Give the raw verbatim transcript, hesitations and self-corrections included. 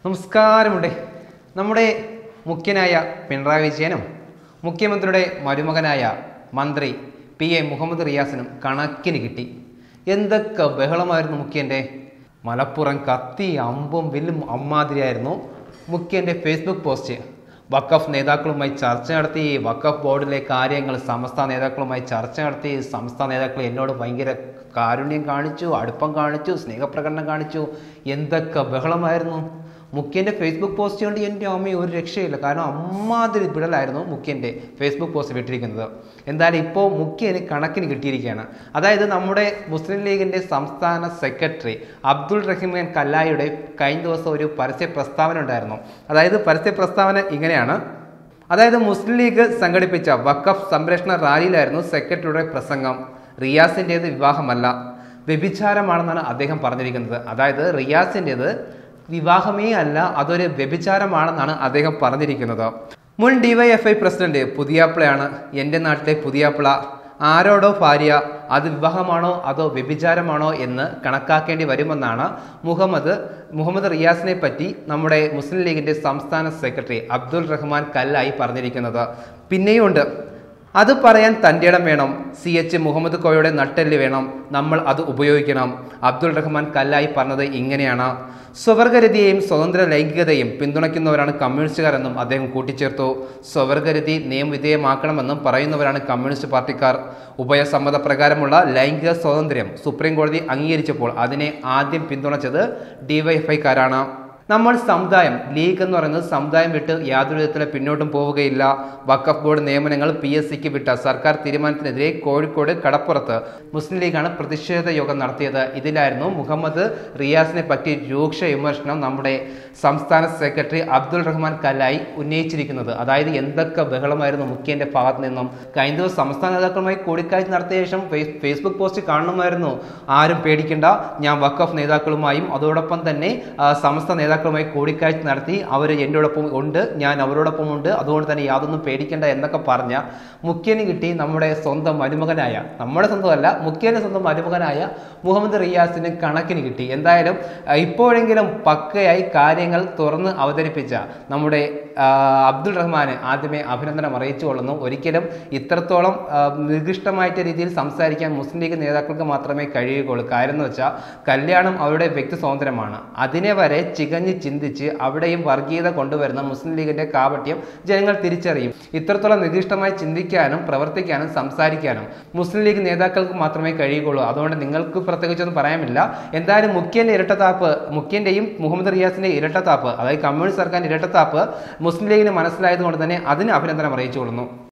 നമസ്കാരമുണ്ട്. നമ്മുടെ മുഖ്യനായ പിണറായി വിജയനും മുഖ്യമന്ത്രിയുടെ മരുമകനായ മന്ത്രി പി എ മുഹമ്മദ് റിയാസിനും കണക്കിന് കിട്ടി. എന്തൊക്കെ ബഹളമായിരുന്നു മുഖ്യൻ്റെ. മലപ്പുറം കത്തി അമ്പും വില്ലും അമ്മാതിരിയായിരുന്നു മുഖ്യൻ്റെ ഫേസ്ബുക്ക് പോസ്റ്റ്. വഖഫ് നേതാക്കളുമായി ചർച്ച നടത്തി, വഖഫ് ബോർഡിലെ കാര്യങ്ങൾ സംസ്ഥാന നേതാക്കളുമായി ചർച്ച നടത്തി. സംസ്ഥാന നേതാക്കൾ എന്നോട് ഭയങ്കര കാരുണ്യം കാണിച്ചു, അടുപ്പം കാണിച്ചു, സ്നേഹപ്രകടനം കാണിച്ചു. എന്തൊക്കെ ബഹളമായിരുന്നു. മുഖ്യൻ്റെ ഫേസ്ബുക്ക് പോസ്റ്റ് കൊണ്ട് എൻ്റെ അമ്മയും ഒരു രക്ഷയില്ല. കാരണം അമ്മാതിരി പിടലായിരുന്നു മുഖ്യൻ്റെ ഫേസ്ബുക്ക് പോസ്റ്റ് വിട്ടിരിക്കുന്നത്. എന്തായാലും ഇപ്പോൾ മുഖ്യന് കണക്കിന് കിട്ടിയിരിക്കുകയാണ്. അതായത് നമ്മുടെ മുസ്ലിം ലീഗിൻ്റെ സംസ്ഥാന സെക്രട്ടറി അബ്ദുൾ റഹീമാൻ കല്ലായിയുടെ കഴിഞ്ഞ ദിവസം ഒരു പരസ്യ പ്രസ്താവന ഉണ്ടായിരുന്നു. അതായത് പരസ്യ പ്രസ്താവന ഇങ്ങനെയാണ്. അതായത് മുസ്ലിം ലീഗ് സംഘടിപ്പിച്ച വഖഫ് സംരക്ഷണ റാലിയിലായിരുന്നു സെക്രട്ടറിയുടെ പ്രസംഗം. റിയാസിൻ്റേത് വിവാഹമല്ല, വ്യഭിചാരമാണെന്നാണ് അദ്ദേഹം പറഞ്ഞിരിക്കുന്നത്. അതായത് റിയാസിൻ്റേത് വിവാഹമേ അല്ല, അതൊരു വ്യഭിചാരമാണെന്നാണ് അദ്ദേഹം പറഞ്ഞിരിക്കുന്നത്. മുൻ ഡിവൈഎഫ്ഐ പ്രസിഡന്റ് പുതിയാപ്പിളയാണ് എൻ്റെ നാട്ടിലെ പുതിയാപ്പിള. ആരോടോ ഭാര്യ, അത് വിവാഹമാണോ അതോ വ്യഭിചാരമാണോ എന്ന് കണക്കാക്കേണ്ടി വരുമെന്നാണ് മുഹമ്മദ് മുഹമ്മദ് റിയാസിനെ പറ്റി നമ്മുടെ മുസ്ലിം ലീഗിൻ്റെ സംസ്ഥാന സെക്രട്ടറി അബ്ദുൾ റഹ്മാൻ കല്ലായി പറഞ്ഞിരിക്കുന്നത്. പിന്നെയുണ്ട്, അത് പറയാൻ തൻ്റെ ഇടം വേണം, സി എച്ച് മുഹമ്മദ് കോയയുടെ നട്ടെല്ല് വേണം, നമ്മൾ അത് ഉപയോഗിക്കണം. അബ്ദുൾ റഹ്മാൻ കല്ലായി പറഞ്ഞത് ഇങ്ങനെയാണ്. സ്വവർഗരതിയെയും സ്വതന്ത്ര ലൈംഗികതയും പിന്തുണയ്ക്കുന്നവരാണ് കമ്മ്യൂണിസ്റ്റുകാരെന്നും അദ്ദേഹം കൂട്ടിച്ചേർത്തു. സ്വവർഗരതി നിയമവിധേയമാക്കണമെന്നും പറയുന്നവരാണ് കമ്മ്യൂണിസ്റ്റ് പാർട്ടിക്കാർ. ഉഭയസമ്മതപ്രകാരമുള്ള ലൈംഗിക സ്വാതന്ത്ര്യം സുപ്രീം കോടതി അംഗീകരിച്ചപ്പോൾ അതിനെ ആദ്യം പിന്തുണച്ചത് ഡിവൈഎഫ്ഐക്കാരാണ്. നമ്മൾ സമുദായം, ലീഗ് എന്ന് പറയുന്നത് സമുദായം വിട്ട് യാതൊരു വിധത്തിലും പിന്നോട്ടും പോവുകയില്ല. വഖഫ് ബോർഡ് നിയമനങ്ങൾ പി എസ് സിക്ക് വിട്ട സർക്കാർ തീരുമാനത്തിനെതിരെ കോഴിക്കോട് കടപ്പുറത്ത് മുസ്ലിം ലീഗാണ് പ്രതിഷേധ യോഗം നടത്തിയത്. ഇതിലായിരുന്നു മുഹമ്മദ് റിയാസിനെ പറ്റി രൂക്ഷ വിമർശനം നമ്മുടെ സംസ്ഥാന സെക്രട്ടറി അബ്ദുൾ റഹ്മാൻ കല്ലായി ഉന്നയിച്ചിരിക്കുന്നത്. അതായത് എന്തൊക്കെ ബഹളമായിരുന്നു മുഖ്യന്റെ ഭാഗത്ത് നിന്നും. കഴിഞ്ഞ ദിവസം സംസ്ഥാന നേതാക്കളുമായി കൂടിക്കാഴ്ച നടത്തിയ ശേഷം ഫേസ്ബുക്ക് പോസ്റ്റ് കാണുമായിരുന്നു. ആരും പേടിക്കേണ്ട, ഞാൻ വഖഫ് നേതാക്കളുമായും അതോടൊപ്പം തന്നെ സംസ്ഥാന നേതാക്കളുമായി കൂടിക്കാഴ്ച നടത്തി, അവർ എന്നോടൊപ്പം ഉണ്ട്, ഞാൻ അവരോടൊപ്പം ഉണ്ട്, അതുകൊണ്ട് തന്നെ യാതൊന്നും പേടിക്കേണ്ട എന്നൊക്കെ പറഞ്ഞ മുഖ്യന് കിട്ടി നമ്മുടെ സ്വന്തം മരുമകനായ, നമ്മുടെ സ്വന്തമല്ല മുഖ്യന്റെ സ്വന്തം മരുമകനായ മുഹമ്മദ് റിയാസിന് കണക്കിന് കിട്ടി. എന്തായാലും ഇപ്പോഴെങ്കിലും പക്കയായി കാര്യങ്ങൾ തുറന്ന് അവതരിപ്പിച്ച നമ്മുടെ അബ്ദുൾ റഹ്മാന് ആദ്യമേ അഭിനന്ദനം അറിയിച്ചു കൊള്ളുന്നു. ഒരിക്കലും ഇത്രത്തോളം നിർദിഷ്ടമായിട്ട് രീതിയിൽ സംസാരിക്കാൻ മുസ്ലിം ലീഗ് നേതാക്കൾക്ക് മാത്രമേ കഴിയുകയുള്ളൂ. കാര്യം എന്ന് വെച്ചാൽ കല്യാണം അവരുടെ വ്യക്തി സ്വാതന്ത്ര്യമാണ്. അതിനെ വരെ ചികഞ്ഞ് ചിന്തിച്ച് അവിടെയും വർഗീയത കൊണ്ടുവരുന്ന മുസ്ലിം ലീഗിന്റെ കാപട്യം ജനങ്ങൾ തിരിച്ചറിയും. ഇത്രത്തോളം നിർദിഷ്ടമായി ചിന്തിക്കാനും പ്രവർത്തിക്കാനും സംസാരിക്കാനും മുസ്ലിം ലീഗ് നേതാക്കൾക്ക് മാത്രമേ കഴിയുകയുള്ളൂ. അതുകൊണ്ട് നിങ്ങൾക്ക് പ്രത്യേകിച്ചൊന്നും പറയാനില്ല. എന്തായാലും മുഖ്യന്റെ ഇരട്ടത്താപ്പ്, മുഖ്യന്റെയും മുഹമ്മദ് റിയാസിന്റെ ഇരട്ടത്താപ്പ്, അതായത് കമ്മ്യൂണിസ്റ്റ് സർക്കാരിന്റെ ഇരട്ടത്താപ്പ് മുസ്ലിം ലീഗിന് മനസ്സിലായതുകൊണ്ട് തന്നെ അതിന് അഭിനന്ദനം അറിയിച്ചു കൊള്ളുന്നു.